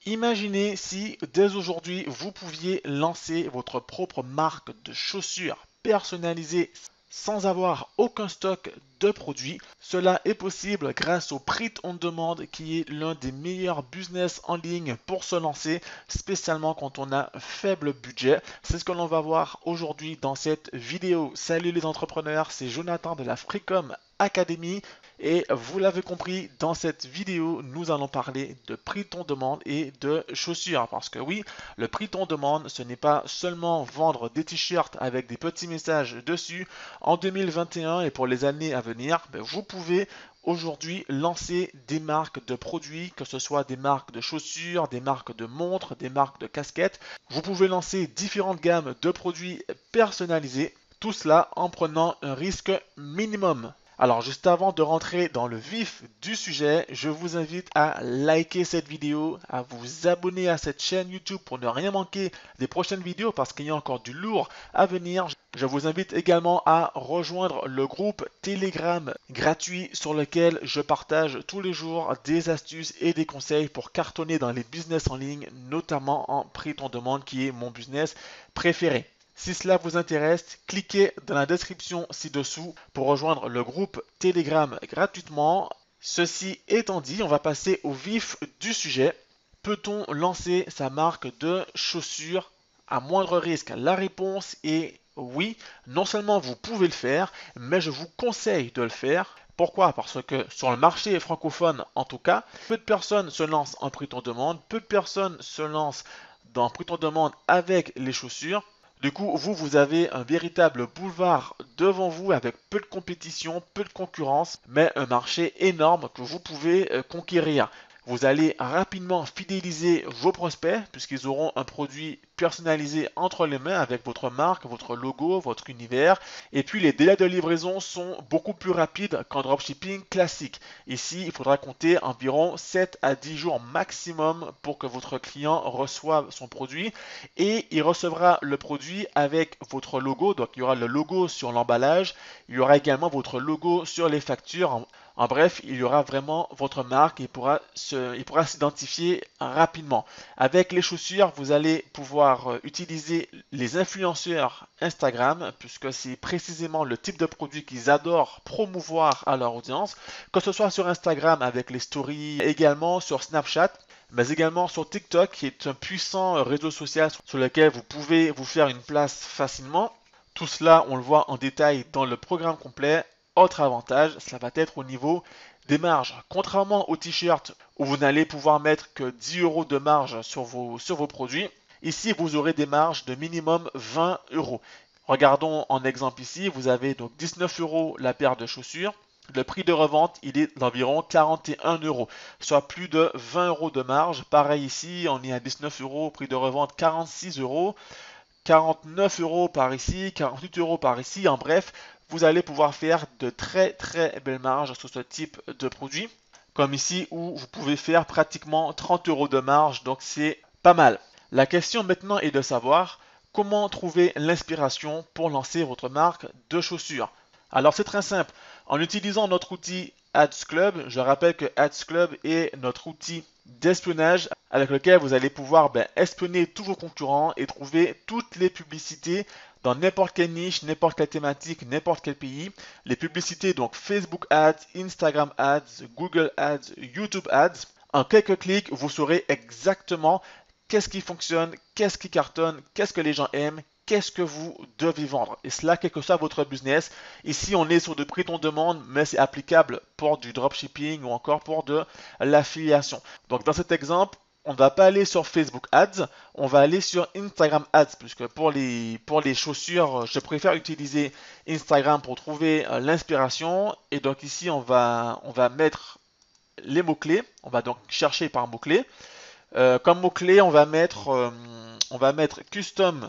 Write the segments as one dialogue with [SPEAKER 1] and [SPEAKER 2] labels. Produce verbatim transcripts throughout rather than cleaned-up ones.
[SPEAKER 1] Imaginez si dès aujourd'hui vous pouviez lancer votre propre marque de chaussures personnalisées sans avoir aucun stock de produits. Cela est possible grâce au Print on Demand qui est l'un des meilleurs business en ligne pour se lancer, spécialement quand on a faible budget. C'est ce que l'on va voir aujourd'hui dans cette vidéo. Salut les entrepreneurs, c'est Jonathan de la Freecom Academy. Et vous l'avez compris, dans cette vidéo, nous allons parler de prix on demande et de chaussures. Parce que oui, le prix on demande, ce n'est pas seulement vendre des t-shirts avec des petits messages dessus. En deux mille vingt et un et pour les années à venir, ben, vous pouvez aujourd'hui lancer des marques de produits, que ce soit des marques de chaussures, des marques de montres, des marques de casquettes. Vous pouvez lancer différentes gammes de produits personnalisés. Tout cela en prenant un risque minimum. Alors juste avant de rentrer dans le vif du sujet, je vous invite à liker cette vidéo, à vous abonner à cette chaîne YouTube pour ne rien manquer des prochaines vidéos parce qu'il y a encore du lourd à venir. Je vous invite également à rejoindre le groupe Telegram gratuit sur lequel je partage tous les jours des astuces et des conseils pour cartonner dans les business en ligne, notamment en prix on demande qui est mon business préféré. Si cela vous intéresse, cliquez dans la description ci-dessous pour rejoindre le groupe Telegram gratuitement. Ceci étant dit, on va passer au vif du sujet. Peut-on lancer sa marque de chaussures à moindre risque? La réponse est oui. Non seulement vous pouvez le faire, mais je vous conseille de le faire. Pourquoi? Parce que sur le marché francophone, en tout cas, peu de personnes se lancent en prix on demande, peu de personnes se lancent dans prix on demande avec les chaussures. Du coup, vous, vous avez un véritable boulevard devant vous avec peu de compétition, peu de concurrence, mais un marché énorme que vous pouvez conquérir. Vous allez rapidement fidéliser vos prospects puisqu'ils auront un produit personnalisé entre les mains avec votre marque, votre logo, votre univers. Et puis les délais de livraison sont beaucoup plus rapides qu'en dropshipping classique. Ici, il faudra compter environ sept à dix jours maximum pour que votre client reçoive son produit. Et il recevra le produit avec votre logo. Donc il y aura le logo sur l'emballage. Il y aura également votre logo sur les factures. En bref, il y aura vraiment votre marque et il pourra se, il pourra s'identifier rapidement. Avec les chaussures, vous allez pouvoir utiliser les influenceurs Instagram, puisque c'est précisément le type de produit qu'ils adorent promouvoir à leur audience, que ce soit sur Instagram avec les stories, également sur Snapchat, mais également sur TikTok, qui est un puissant réseau social sur lequel vous pouvez vous faire une place facilement. Tout cela, on le voit en détail dans le programme complet. Autre avantage, cela va être au niveau des marges. Contrairement aux t-shirts où vous n'allez pouvoir mettre que dix euros de marge sur vos, sur vos produits, ici vous aurez des marges de minimum vingt euros. Regardons en exemple ici, vous avez donc dix-neuf euros la paire de chaussures. Le prix de revente, il est d'environ quarante et un euros, soit plus de vingt euros de marge. Pareil ici, on est à dix-neuf euros, prix de revente quarante-six euros. quarante-neuf euros par ici, quarante-huit euros par ici. En bref, vous allez pouvoir faire de très très belles marges sur ce type de produit. Comme ici où vous pouvez faire pratiquement trente euros de marge, donc c'est pas mal. La question maintenant est de savoir comment trouver l'inspiration pour lancer votre marque de chaussures. Alors c'est très simple. En utilisant notre outil Ads Club, je rappelle que Ads Club est notre outil d'espionnage avec lequel vous allez pouvoir ben, espionner tous vos concurrents et trouver toutes les publicités dans n'importe quelle niche, n'importe quelle thématique, n'importe quel pays. Les publicités donc Facebook Ads, Instagram Ads, Google Ads, YouTube Ads. En quelques clics, vous saurez exactement qu'est-ce qui fonctionne, qu'est-ce qui cartonne, qu'est-ce que les gens aiment, qu'est-ce que vous devez vendre. Et cela, quel que soit votre business. Ici, on est sur de prix on demande, mais c'est applicable pour du dropshipping ou encore pour de l'affiliation. Donc, dans cet exemple, on ne va pas aller sur Facebook Ads, on va aller sur Instagram Ads, puisque pour les, pour les chaussures, je préfère utiliser Instagram pour trouver euh, l'inspiration. Et donc ici, on va, on va mettre les mots-clés. On va donc chercher par mots-clés. Euh, comme mot-clé, on va mettre, euh, on va mettre custom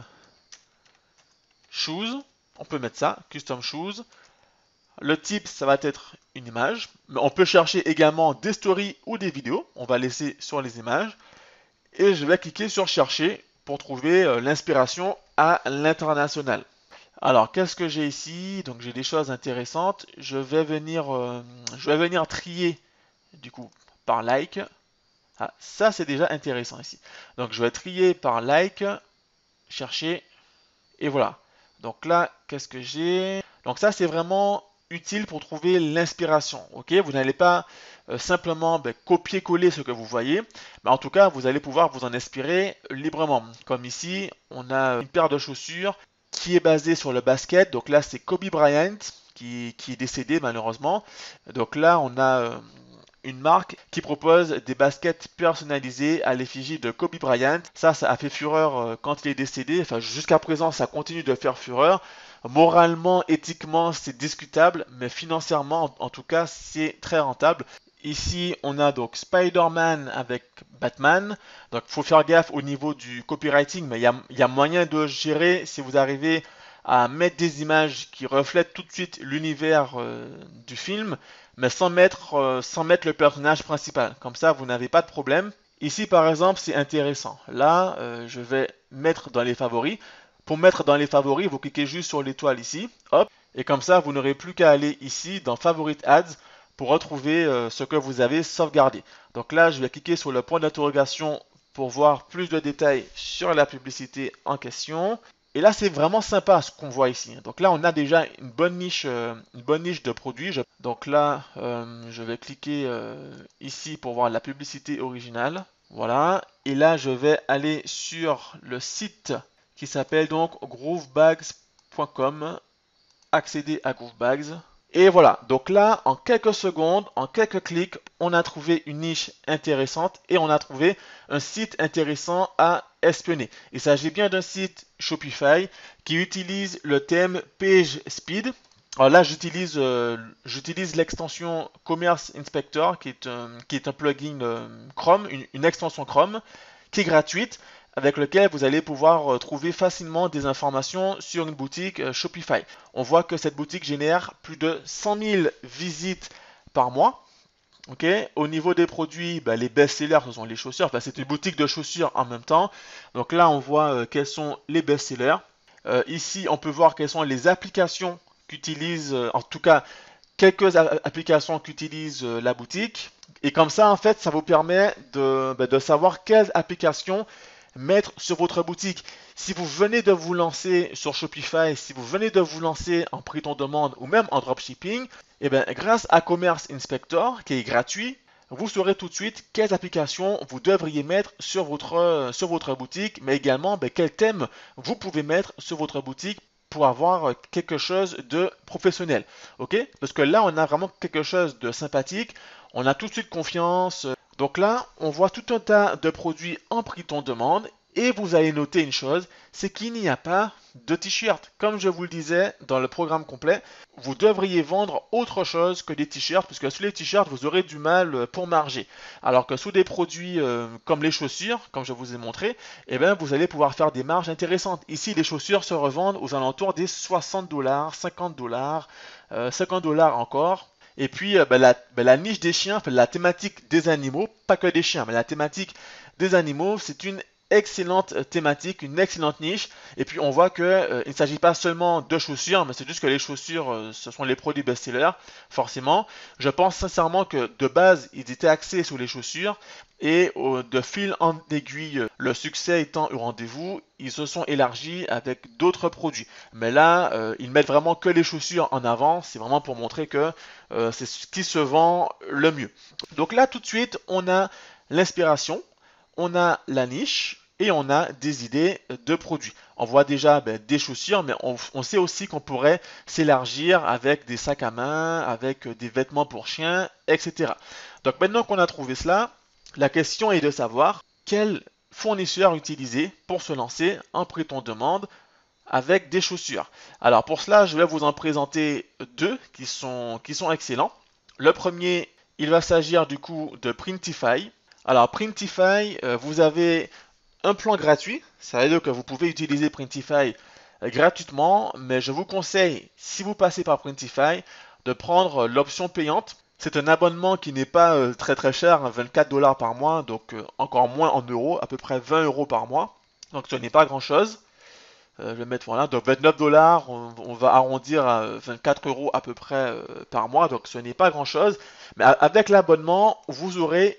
[SPEAKER 1] shoes. On peut mettre ça, custom shoes. Le type, ça va être une image. Mais on peut chercher également des stories ou des vidéos. On va laisser sur les images. Et je vais cliquer sur chercher pour trouver euh, l'inspiration à l'international. Alors, qu'est-ce que j'ai ici? Donc, j'ai des choses intéressantes. Je vais venir, euh, je vais venir trier du coup par like. Ah, ça c'est déjà intéressant ici. Donc je vais trier par like, chercher, et voilà. Donc là, qu'est-ce que j'ai? Donc ça c'est vraiment utile pour trouver l'inspiration. Ok, vous n'allez pas euh, simplement ben, copier-coller ce que vous voyez, mais en tout cas vous allez pouvoir vous en inspirer librement. Comme ici, on a une paire de chaussures qui est basée sur le basket. Donc là c'est Kobe Bryant qui, qui est décédé malheureusement. Donc là on a euh, une marque qui propose des baskets personnalisées à l'effigie de Kobe Bryant. Ça, ça a fait fureur euh, quand il est décédé. Enfin, jusqu'à présent, ça continue de faire fureur. Moralement, éthiquement, c'est discutable, mais financièrement, en, en tout cas, c'est très rentable. Ici, on a donc Spider-Man avec Batman. Donc, il faut faire gaffe au niveau du copywriting, mais il y a, y a moyen de gérer si vous arrivez à mettre des images qui reflètent tout de suite l'univers euh, du film, mais sans mettre, euh, sans mettre le personnage principal. Comme ça, vous n'avez pas de problème. Ici, par exemple, c'est intéressant. Là, euh, je vais mettre dans les favoris. Pour mettre dans les favoris, vous cliquez juste sur l'étoile ici. Hop. Et comme ça, vous n'aurez plus qu'à aller ici dans Favorite Ads pour retrouver euh, ce que vous avez sauvegardé. Donc là, je vais cliquer sur le point d'interrogation pour voir plus de détails sur la publicité en question. Et là, c'est vraiment sympa ce qu'on voit ici. Donc là, on a déjà une bonne niche, euh, une bonne niche de produits. Je- Donc là, euh, je vais cliquer euh, ici pour voir la publicité originale. Voilà. Et là, je vais aller sur le site qui s'appelle donc groovebags point com. Accéder à Groovebags. Et voilà, donc là, en quelques secondes, en quelques clics, on a trouvé une niche intéressante et on a trouvé un site intéressant à espionner. Il s'agit bien d'un site Shopify qui utilise le thème PageSpeed. Alors là, j'utilise euh, j'utilise l'extension Commerce Inspector qui est un, qui est un plugin euh, Chrome, une, une extension Chrome qui est gratuite, avec lequel vous allez pouvoir euh, trouver facilement des informations sur une boutique euh, Shopify. On voit que cette boutique génère plus de cent mille visites par mois. Okay. Au niveau des produits, bah, les best-sellers, ce sont les chaussures. Enfin, c'est une boutique de chaussures en même temps. Donc là, on voit euh, quels sont les best-sellers. Euh, ici, on peut voir quelles sont les applications qu'utilise, euh, en tout cas, quelques applications qu'utilise euh, la boutique. Et comme ça, en fait, ça vous permet de, bah, de savoir quelles applications mettre sur votre boutique. Si vous venez de vous lancer sur Shopify, si vous venez de vous lancer en prix ton demande ou même en dropshipping, et bien, grâce à Commerce Inspector, qui est gratuit, vous saurez tout de suite quelles applications vous devriez mettre sur votre, sur votre boutique, mais également ben, quel thème vous pouvez mettre sur votre boutique pour avoir quelque chose de professionnel. Ok? Parce que là, on a vraiment quelque chose de sympathique. On a tout de suite confiance. Donc là, on voit tout un tas de produits en prix ton demande. Et vous allez noter une chose, c'est qu'il n'y a pas de t-shirt. Comme je vous le disais dans le programme complet, vous devriez vendre autre chose que des t-shirts, puisque sous les t-shirts, vous aurez du mal pour marger. Alors que sous des produits euh, comme les chaussures, comme je vous ai montré, eh bien, vous allez pouvoir faire des marges intéressantes. Ici, les chaussures se revendent aux alentours des soixante dollars, cinquante dollars, euh, cinquante dollars encore. Et puis, euh, ben, la, ben, la niche des chiens, enfin, la thématique des animaux, pas que des chiens, mais la thématique des animaux, c'est une excellente thématique, une excellente niche. Et puis on voit que euh, il ne s'agit pas seulement de chaussures, mais c'est juste que les chaussures, euh, ce sont les produits best-sellers, forcément. Je pense sincèrement que de base, ils étaient axés sur les chaussures. Et euh, de fil en aiguille, le succès étant au rendez-vous, ils se sont élargis avec d'autres produits. Mais là, euh, ils mettent vraiment que les chaussures en avant. C'est vraiment pour montrer que euh, c'est ce qui se vend le mieux. Donc là, tout de suite, on a l'inspiration. On a la niche et on a des idées de produits. On voit déjà ben, des chaussures, mais on, on sait aussi qu'on pourrait s'élargir avec des sacs à main, avec des vêtements pour chiens, et cetera. Donc maintenant qu'on a trouvé cela, la question est de savoir quel fournisseur utiliser pour se lancer en prix ton demande avec des chaussures. Alors pour cela, je vais vous en présenter deux qui sont, qui sont excellents. Le premier, il va s'agir du coup de Printify. Alors Printify, euh, vous avez un plan gratuit, ça veut dire que vous pouvez utiliser Printify euh, gratuitement, mais je vous conseille, si vous passez par Printify, de prendre l'option payante. C'est un abonnement qui n'est pas euh, très très cher, hein, vingt-quatre dollars par mois, donc euh, encore moins en euros, à peu près vingt euros par mois. Donc ce n'est pas grand chose. Euh, je vais mettre voilà, donc vingt-neuf dollars, on, on va arrondir à vingt-quatre euros à peu près euh, par mois, donc ce n'est pas grand chose. Mais avec l'abonnement, vous aurez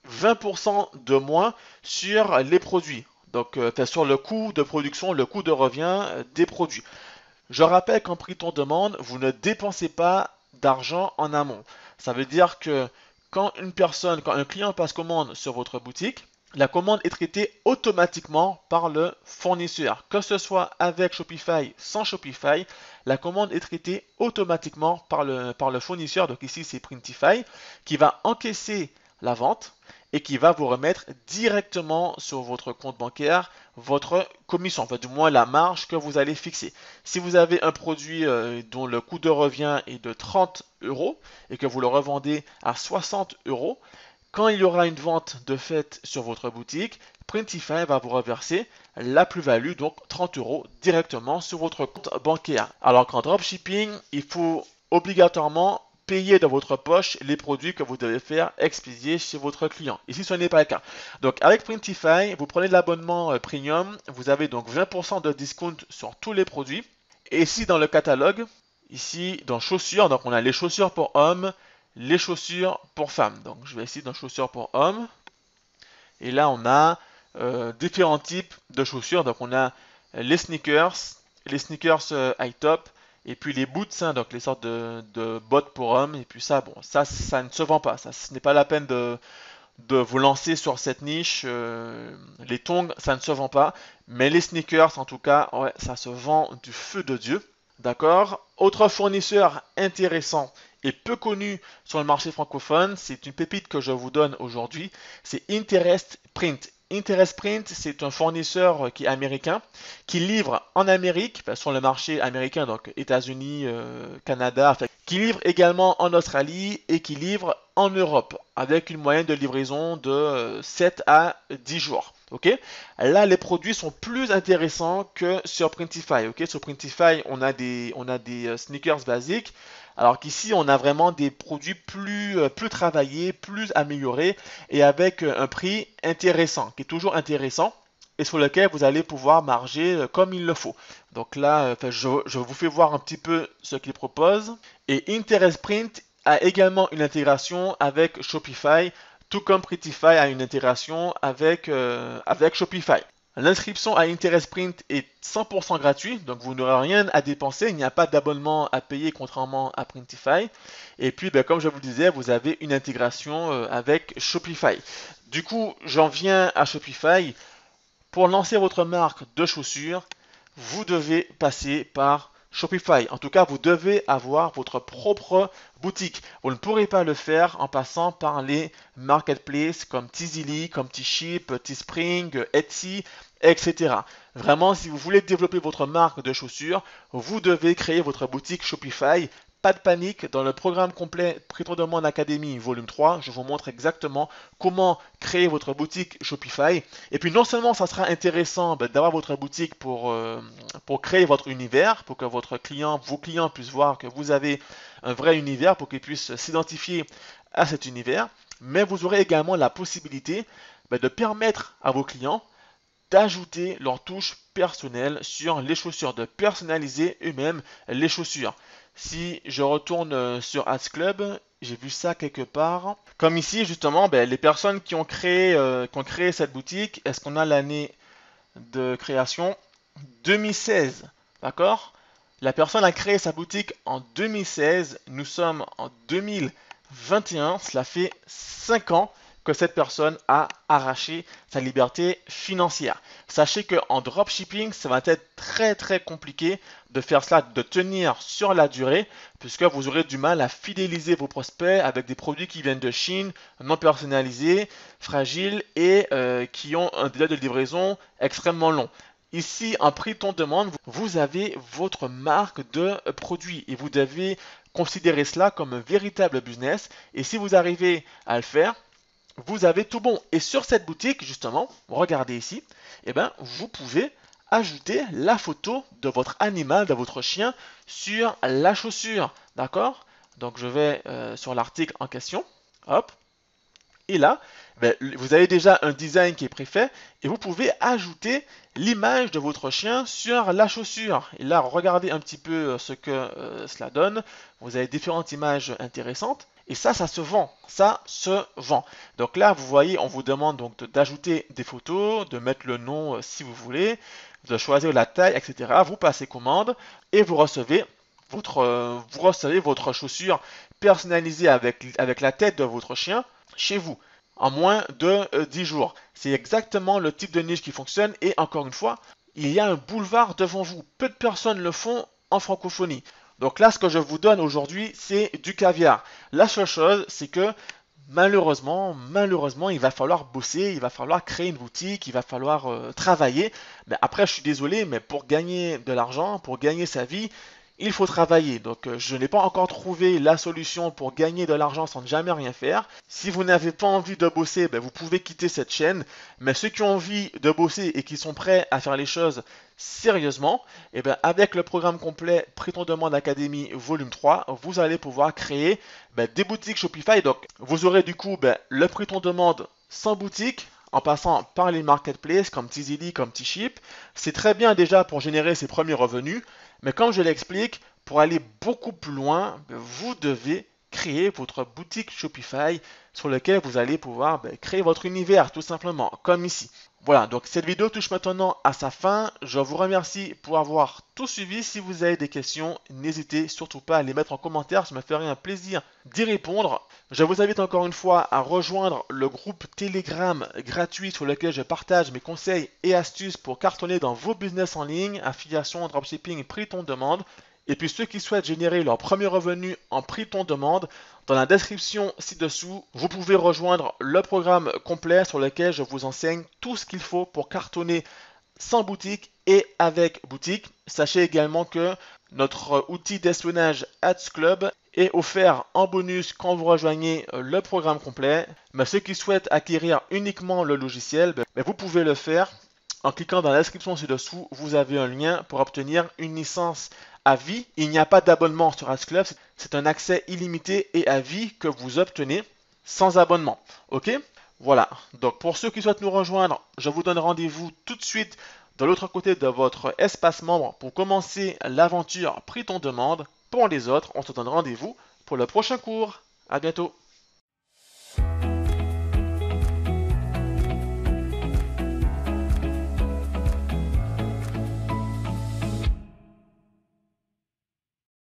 [SPEAKER 1] vingt pour cent de moins sur les produits. Donc, euh, sur le coût de production, le coût de revient euh, des produits. Je rappelle qu'en prix ton demande, vous ne dépensez pas d'argent en amont. Ça veut dire que quand une personne, quand un client passe commande sur votre boutique, la commande est traitée automatiquement par le fournisseur. Que ce soit avec Shopify, sans Shopify, la commande est traitée automatiquement par le, par le fournisseur. Donc ici, c'est Printify qui va encaisser la vente et qui va vous remettre directement sur votre compte bancaire votre commission, enfin du moins la marge que vous allez fixer. Si vous avez un produit euh, dont le coût de revient est de trente euros et que vous le revendez à soixante euros, quand il y aura une vente de fait sur votre boutique, Printify va vous reverser la plus-value, donc trente euros, directement sur votre compte bancaire. Alors qu'en dropshipping, il faut obligatoirement payer de votre poche les produits que vous devez faire expédier chez votre client. Ici, ce n'est pas le cas. Donc, avec Printify, vous prenez l'abonnement premium, vous avez donc vingt pour cent de discount sur tous les produits. Et ici, dans le catalogue, ici, dans chaussures, donc on a les chaussures pour hommes, les chaussures pour femmes. Donc, je vais ici dans chaussures pour hommes. Et là, on a euh, différents types de chaussures. Donc, on a les sneakers, les sneakers euh, high top, et puis les boots, hein, donc les sortes de, de bottes pour hommes. Et puis ça, bon, ça, ça ne se vend pas. Ça, ce n'est pas la peine de, de vous lancer sur cette niche. Euh, les tongs, ça ne se vend pas. Mais les sneakers, en tout cas, ouais, ça se vend du feu de Dieu. D'accord. Autre fournisseur intéressant et peu connu sur le marché francophone, c'est une pépite que je vous donne aujourd'hui, c'est Interest Print. Interest Print, c'est un fournisseur qui est américain, qui livre en Amérique, sur le marché américain, donc États-Unis, euh, Canada, qui livre également en Australie et qui livre en Europe, avec une moyenne de livraison de sept à dix jours. Okay. Là, les produits sont plus intéressants que sur Printify. Okay. Sur Printify, on a des, on a des sneakers basiques, alors qu'ici, on a vraiment des produits plus, plus travaillés, plus améliorés et avec un prix intéressant, qui est toujours intéressant et sur lequel vous allez pouvoir marger comme il le faut. Donc là, je, je vous fais voir un petit peu ce qu'il propose. Et Interest Print a également une intégration avec Shopify, tout comme Printify a une intégration avec, euh, avec Shopify. L'inscription à Interest Print est cent pour cent gratuit, donc vous n'aurez rien à dépenser, il n'y a pas d'abonnement à payer contrairement à Printify. Et puis, ben, comme je vous le disais, vous avez une intégration euh, avec Shopify. Du coup, j'en viens à Shopify. Pour lancer votre marque de chaussures, vous devez passer par Shopify. En tout cas, vous devez avoir votre propre boutique. Vous ne pourrez pas le faire en passant par les marketplaces comme Tizily, comme T-Ship, Teespring, Etsy, et cetera. Vraiment, si vous voulez développer votre marque de chaussures, vous devez créer votre boutique Shopify. Pas de panique, dans le programme complet Prix ton demande Academy volume trois, je vous montre exactement comment créer votre boutique Shopify. Et puis non seulement ça sera intéressant ben, d'avoir votre boutique pour, euh, pour créer votre univers, pour que votre client, vos clients puissent voir que vous avez un vrai univers, pour qu'ils puissent s'identifier à cet univers, mais vous aurez également la possibilité ben, de permettre à vos clients d'ajouter leur touche personnelle sur les chaussures, de personnaliser eux-mêmes les chaussures. Si je retourne sur Ads Club, j'ai vu ça quelque part. Comme ici, justement, ben, les personnes qui ont créé, euh, qui ont créé cette boutique, est-ce qu'on a l'année de création deux mille seize, d'accord? La personne a créé sa boutique en deux mille seize, nous sommes en deux mille vingt et un, cela fait cinq ans que cette personne a arraché sa liberté financière. Sachez qu'en dropshipping, ça va être très très compliqué de faire cela, de tenir sur la durée, puisque vous aurez du mal à fidéliser vos prospects avec des produits qui viennent de Chine, non personnalisés, fragiles et euh, qui ont un délai de livraison extrêmement long. Ici, en prix ton demande, vous avez votre marque de produit et vous devez considérer cela comme un véritable business. Et si vous arrivez à le faire, vous avez tout bon. Et sur cette boutique, justement, regardez ici, eh ben, vous pouvez ajouter la photo de votre animal, de votre chien, sur la chaussure. D'accord? Donc, je vais euh, sur l'article en question. Hop. Et là, ben, vous avez déjà un design qui est préfet et vous pouvez ajouter l'image de votre chien sur la chaussure. Et là, regardez un petit peu ce que euh, cela donne. Vous avez différentes images intéressantes. Et ça, ça se vend. Ça se vend. Donc là, vous voyez, on vous demande donc d'ajouter des photos, de mettre le nom euh, si vous voulez, de choisir la taille, et cetera. Vous passez commande et vous recevez votre, euh, vous recevez votre chaussure personnalisée avec, avec la tête de votre chien chez vous en moins de euh, dix jours. C'est exactement le type de niche qui fonctionne et encore une fois, il y a un boulevard devant vous. Peu de personnes le font en francophonie. Donc là, ce que je vous donne aujourd'hui, c'est du caviar. La seule chose, c'est que malheureusement, malheureusement, il va falloir bosser, il va falloir créer une boutique, il va falloir euh, travailler. Mais après, je suis désolé, mais pour gagner de l'argent, pour gagner sa vie, il faut travailler. Donc, euh, je n'ai pas encore trouvé la solution pour gagner de l'argent sans jamais rien faire. Si vous n'avez pas envie de bosser, ben, vous pouvez quitter cette chaîne. Mais ceux qui ont envie de bosser et qui sont prêts à faire les choses sérieusement, eh ben, avec le programme complet Prix ton demande Academy volume trois, vous allez pouvoir créer ben, des boutiques Shopify. Donc, vous aurez du coup ben, le Prix ton demande sans boutique, en passant par les marketplaces comme Tizily, comme T-Ship. C'est très bien déjà pour générer ses premiers revenus, mais comme je l'explique, pour aller beaucoup plus loin, vous devez créer votre boutique Shopify sur laquelle vous allez pouvoir ben, créer votre univers tout simplement, comme ici. Voilà, donc cette vidéo touche maintenant à sa fin. Je vous remercie pour avoir tout suivi. Si vous avez des questions, n'hésitez surtout pas à les mettre en commentaire. Ça me ferait un plaisir d'y répondre. Je vous invite encore une fois à rejoindre le groupe Telegram gratuit sur lequel je partage mes conseils et astuces pour cartonner dans vos business en ligne, affiliation, dropshipping, prix ton demande. Et puis ceux qui souhaitent générer leur premier revenu en prix ton demande, dans la description ci-dessous, vous pouvez rejoindre le programme complet sur lequel je vous enseigne tout ce qu'il faut pour cartonner sans boutique et avec boutique. Sachez également que notre outil d'espionnage Ads Club est offert en bonus quand vous rejoignez le programme complet. Mais ceux qui souhaitent acquérir uniquement le logiciel, ben, vous pouvez le faire en cliquant dans la description ci-dessous. Vous avez un lien pour obtenir une licence à vie. Il n'y a pas d'abonnement sur Ads Club, c'est un accès illimité et à vie que vous obtenez sans abonnement. Ok? Voilà, donc pour ceux qui souhaitent nous rejoindre, je vous donne rendez-vous tout de suite de l'autre côté de votre espace membre pour commencer l'aventure Prix ton demande. Pour les autres, on se donne rendez-vous pour le prochain cours. À bientôt.